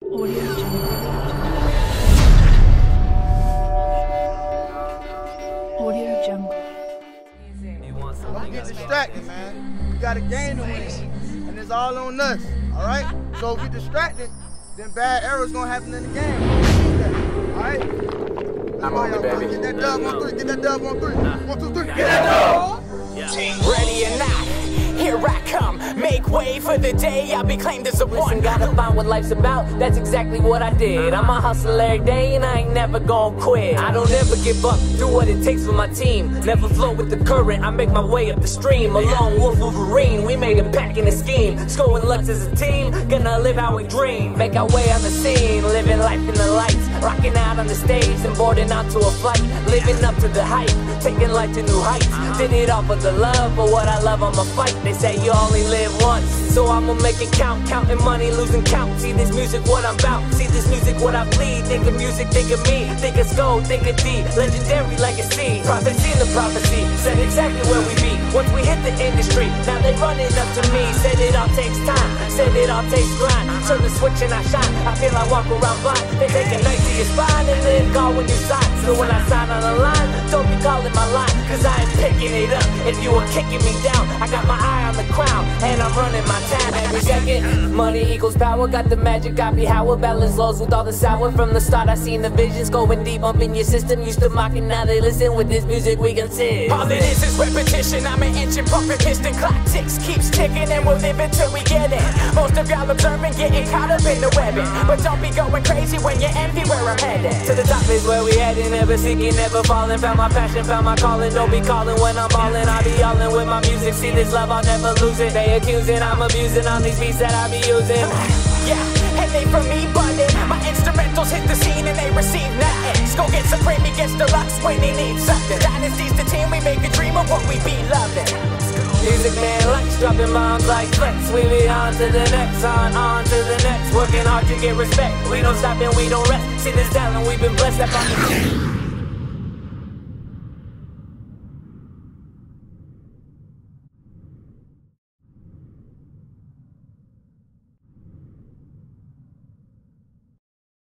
Audio Jungle. Audio Jungle. Don't get distracted, man. We got a game to win, and it's all on us, all right? So if we distracted, then bad errors gonna happen in the game. All right? I'm on it, baby. Get that dub on three. Get that dub on three. 1, 2, 3. Get that dub. Ready or not, here I come. Make way for the day I'll be claimed as a one. Gotta find what life's about, that's exactly what I did. I'm a hustler every day and I ain't never gonna quit. I don't ever give up, do what it takes for my team. Never flow with the current, I make my way up the stream. A lone wolf Wolverine, we made a pack in a scheme. Scoring Lux as a team, gonna live how we dream. Make our way on the scene, living life in the lights. Rocking out on the stage and boarding out to a flight. Living up to the hype, taking life to new heights. Did it all for the love, but what I love I'ma fight. They say you only live once, so I'ma make it count. Counting money, losing count. See this music what I'm about, see this music what I bleed. Think of music, think of me, think of gold, think of D. Legendary legacy, prophecy in the prophecy. Said exactly where we be, once we hit the industry. Now they running up to me, said it all takes time, said it all takes grind. Turn the switch and I shine, I feel I walk around blind. They take a knife to your spine and then call when you sign. So when I sign on the line, don't be calling my line, cause I ain't picking it up. If you were kicking me down, I got my eye on the crown, and I'm running my time every second. Money equals power, got the magic, got me Howard. Balance lows with all the sour. From the start I seen the visions going deep up in your system. Used to mock it, now they listen. With this music we can sing. All it is repetition, I'm an engine pumping piston. Clock ticks, keeps ticking, and we'll live until we get it. Most of y'all observing, getting caught up in the webbing. But don't be going crazy when you envy where I'm headed. To the top is where we heading, never seeking, never falling. Found my passion, found my calling. Don't be calling when I'm ballin', I'll be yellin' with my music. See this love, I'll never lose it. They accusing, I'm abusing on these beats that I be using. Yeah, and they for me button. My instrumentals hit the scene and they receive nothing. Go get Supreme, he gets deluxe when he needs something. Dynasty's the team, we make a dream of what we be loving. Music man likes dropping bombs like flex. We be on to the next, on to the next. Working hard to get respect. We don't stop and we don't rest. See this talent, we've been blessed up on the